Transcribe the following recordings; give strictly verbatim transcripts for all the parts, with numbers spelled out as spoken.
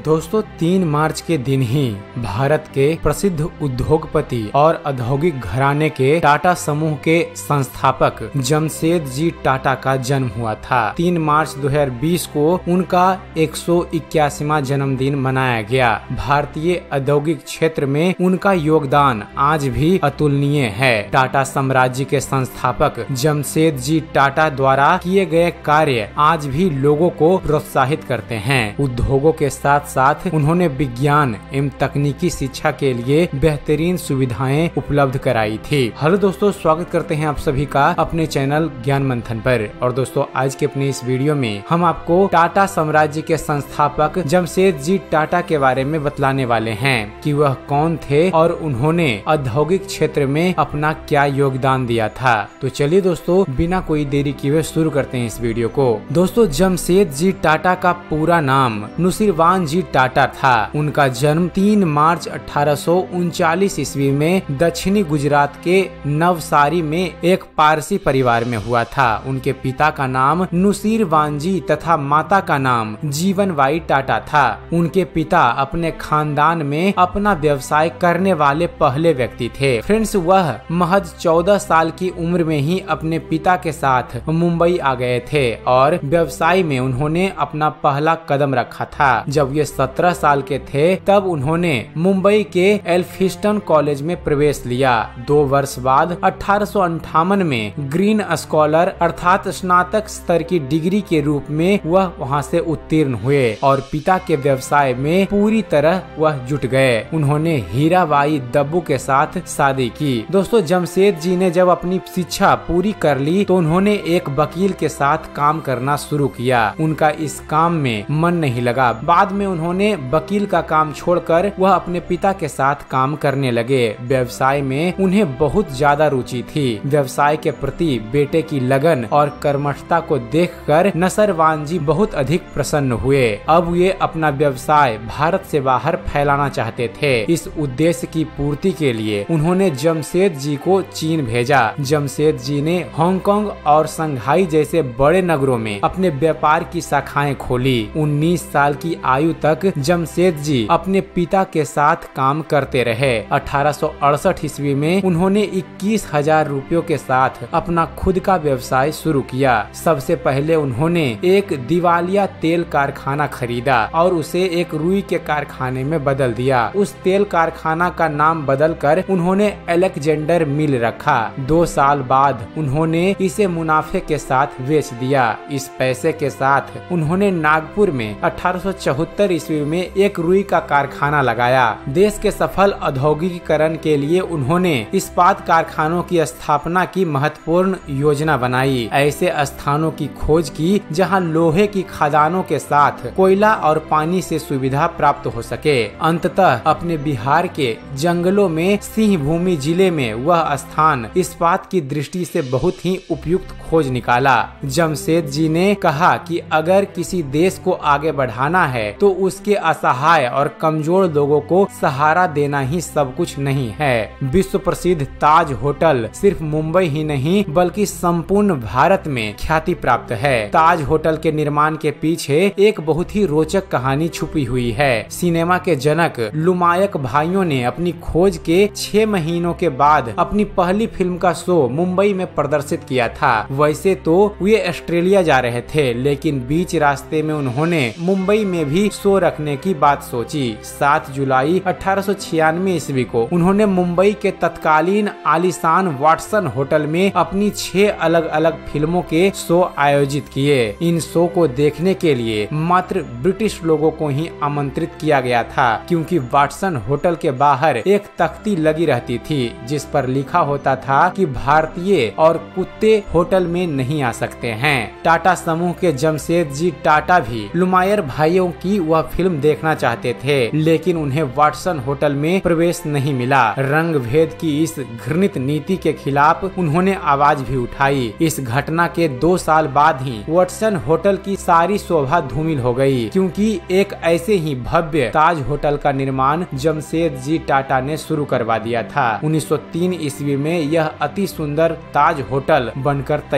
दोस्तों तीन मार्च के दिन ही भारत के प्रसिद्ध उद्योगपति और औद्योगिक घराने के टाटा समूह के संस्थापक जमशेदजी टाटा का जन्म हुआ था। तीन मार्च दो हज़ार बीस को उनका एक सौ इक्यासीवां जन्मदिन मनाया गया। भारतीय औद्योगिक क्षेत्र में उनका योगदान आज भी अतुलनीय है। टाटा साम्राज्य के संस्थापक जमशेदजी टाटा द्वारा किए गए कार्य आज भी लोगों को प्रोत्साहित करते हैं। उद्योगों के साथ साथ उन्होंने विज्ञान एवं तकनीकी शिक्षा के लिए बेहतरीन सुविधाएं उपलब्ध कराई थी। हेलो दोस्तों, स्वागत करते हैं आप सभी का अपने चैनल ज्ञान मंथन पर। और दोस्तों आज के अपने इस वीडियो में हम आपको टाटा साम्राज्य के संस्थापक जमशेदजी टाटा के बारे में बतलाने वाले हैं कि वह कौन थे और उन्होंने औद्योगिक क्षेत्र में अपना क्या योगदान दिया था। तो चलिए दोस्तों बिना कोई देरी किए हुए शुरू करते हैं इस वीडियो को। दोस्तों जमशेदजी टाटा का पूरा नाम नुसीरवान जी टाटा था। उनका जन्म तीन मार्च अठारह सौ उनचालीस ईस्वी में दक्षिणी गुजरात के नवसारी में एक पारसी परिवार में हुआ था। उनके पिता का नाम नुसीरवान जी तथा माता का नाम जीवनबाई टाटा था। उनके पिता अपने खानदान में अपना व्यवसाय करने वाले पहले व्यक्ति थे। फ्रेंड्स, वह महज चौदह साल की उम्र में ही अपने पिता के साथ मुंबई आ गए थे और व्यवसाय में उन्होंने अपना पहला कदम रखा था। जब ये सत्रह साल के थे तब उन्होंने मुंबई के एल्फिंस्टन कॉलेज में प्रवेश लिया। दो वर्ष बाद अठारह सौ अंठावन में ग्रीन स्कॉलर अर्थात स्नातक स्तर की डिग्री के रूप में वह वहां से उत्तीर्ण हुए और पिता के व्यवसाय में पूरी तरह वह जुट गए। उन्होंने हीराबाई दब्बू के साथ शादी की। दोस्तों जमशेद जी ने जब अपनी शिक्षा पूरी कर ली तो उन्होंने एक वकील के साथ काम करना शुरू किया। उनका इस काम में मन नहीं लगा। बाद में उन्होंने वकील का काम छोड़कर वह अपने पिता के साथ काम करने लगे। व्यवसाय में उन्हें बहुत ज्यादा रुचि थी। व्यवसाय के प्रति बेटे की लगन और कर्मठता को देखकर नसीरवान जी बहुत अधिक प्रसन्न हुए। अब वे अपना व्यवसाय भारत से बाहर फैलाना चाहते थे। इस उद्देश्य की पूर्ति के लिए उन्होंने जमशेद जी को चीन भेजा। जमशेद जी ने हांगकांग और शंघाई जैसे बड़े नगरों में अपने व्यापार की शाखाएं खोली। उन्नीस साल की आयु तक जमशेद जी अपने पिता के साथ काम करते रहे। अठारह सौ अड़सठ ईस्वी में उन्होंने इक्कीस हजार रूपयों के साथ अपना खुद का व्यवसाय शुरू किया। सबसे पहले उन्होंने एक दिवालिया तेल कारखाना खरीदा और उसे एक रुई के कारखाने में बदल दिया। उस तेल कारखाना का नाम बदलकर उन्होंने अलेक्जेंडर मिल रखा। दो साल बाद उन्होंने इसे मुनाफे के साथ बेच दिया। इस पैसे के साथ उन्होंने नागपुर में अठारह सौ चौहत्तर ईस्वी में एक रुई का कारखाना लगाया। देश के सफल औद्योगिकीकरण के लिए उन्होंने इस्पात कारखानों की स्थापना की महत्वपूर्ण योजना बनाई। ऐसे स्थानों की खोज की जहां लोहे की खदानों के साथ कोयला और पानी से सुविधा प्राप्त हो सके। अंततः अपने बिहार के जंगलों में सिंहभूमि जिले में वह स्थान इस्पात की दृष्टि से बहुत ही उपयुक्त खोज निकाला। जमशेद जी ने कहा कि अगर किसी देश को आगे बढ़ाना है तो उसके असहाय और कमजोर लोगों को सहारा देना ही सब कुछ नहीं है। विश्व प्रसिद्ध ताज होटल सिर्फ मुंबई ही नहीं बल्कि संपूर्ण भारत में ख्याति प्राप्त है। ताज होटल के निर्माण के पीछे एक बहुत ही रोचक कहानी छुपी हुई है। सिनेमा के जनक लुमायक भाइयों ने अपनी खोज के छह महीनों के बाद अपनी पहली फिल्म का शो मुंबई में प्रदर्शित किया था। वैसे तो वे ऑस्ट्रेलिया जा रहे थे लेकिन बीच रास्ते में उन्होंने मुंबई में भी शो रखने की बात सोची। सात जुलाई अठारह सौ छियानवे ईस्वी को उन्होंने मुंबई के तत्कालीन आलीशान वाटसन होटल में अपनी छह अलग अलग फिल्मों के शो आयोजित किए। इन शो को देखने के लिए मात्र ब्रिटिश लोगों को ही आमंत्रित किया गया था क्योंकि वाटसन होटल के बाहर एक तख्ती लगी रहती थी जिस पर लिखा होता था कि भारतीय और कुत्ते होटल में नहीं आ सकते हैं। टाटा समूह के जमशेद जी टाटा भी लुमायर भाइयों की वह फिल्म देखना चाहते थे लेकिन उन्हें वाटसन होटल में प्रवेश नहीं मिला। रंग भेद की इस घृणित नीति के खिलाफ उन्होंने आवाज भी उठाई। इस घटना के दो साल बाद ही वाटसन होटल की सारी शोभा धूमिल हो गई क्योंकि एक ऐसे ही भव्य ताज होटल का निर्माण जमशेद जी टाटा ने शुरू करवा दिया था। उन्नीस सौ तीन ईस्वी में यह अति सुंदर ताज होटल बनकर तैयार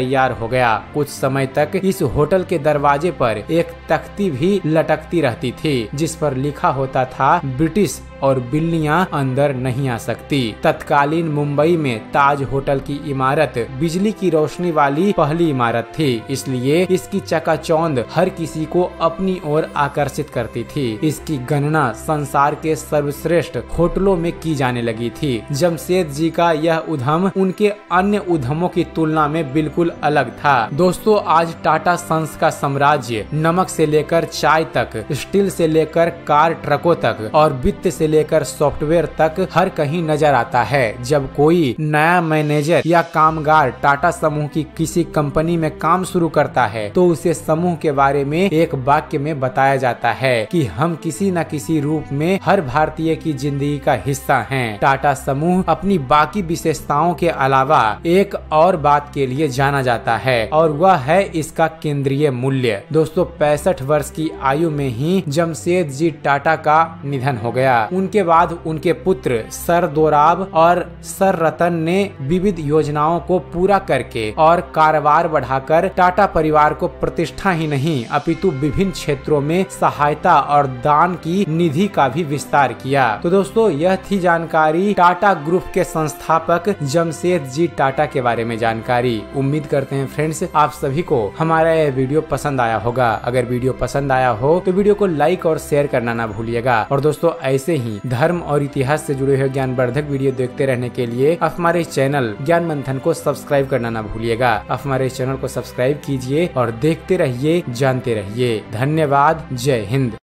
तैयार हो गया। कुछ समय तक इस होटल के दरवाजे पर एक तख्ती भी लटकती रहती थी जिस पर लिखा होता था ब्रिटिश और बिल्लियां अंदर नहीं आ सकती। तत्कालीन मुंबई में ताज होटल की इमारत बिजली की रोशनी वाली पहली इमारत थी, इसलिए इसकी चकाचौंध हर किसी को अपनी ओर आकर्षित करती थी। इसकी गणना संसार के सर्वश्रेष्ठ होटलों में की जाने लगी थी। जमशेद जी का यह उद्यम उनके अन्य उद्यमों की तुलना में बिल्कुल अलग था। दोस्तों, आज टाटा सन्स का साम्राज्य नमक से लेकर चाय तक, स्टील से लेकर कार ट्रकों तक और वित्त से लेकर सॉफ्टवेयर तक हर कहीं नजर आता है। जब कोई नया मैनेजर या कामगार टाटा समूह की किसी कंपनी में काम शुरू करता है तो उसे समूह के बारे में एक वाक्य में बताया जाता है कि हम किसी न किसी रूप में हर भारतीय की जिंदगी का हिस्सा हैं। टाटा समूह अपनी बाकी विशेषताओं के अलावा एक और बात के लिए जाना जाता है और वह है इसका केंद्रीय मूल्य। दोस्तों, पैंसठ वर्ष की आयु में ही जमशेद जी टाटा का निधन हो गया। उनके बाद उनके पुत्र सर दोराब और सर रतन ने विविध योजनाओं को पूरा करके और कारोबार बढ़ाकर टाटा परिवार को प्रतिष्ठा ही नहीं अपितु विभिन्न क्षेत्रों में सहायता और दान की निधि का भी विस्तार किया। तो दोस्तों, यह थी जानकारी टाटा ग्रुप के संस्थापक जमशेद जी टाटा के बारे में जानकारी। उम्मीद करते हैं फ्रेंड्स आप सभी को हमारा यह वीडियो पसंद आया होगा। अगर वीडियो पसंद आया हो तो वीडियो को लाइक और शेयर करना ना भूलिएगा। और दोस्तों, ऐसे ही धर्म और इतिहास से जुड़े हुए ज्ञानवर्धक वीडियो देखते रहने के लिए आप हमारे चैनल ज्ञान मंथन को सब्सक्राइब करना ना भूलिएगा। आप हमारे चैनल को सब्सक्राइब कीजिए और देखते रहिए, जानते रहिए। धन्यवाद। जय हिंद।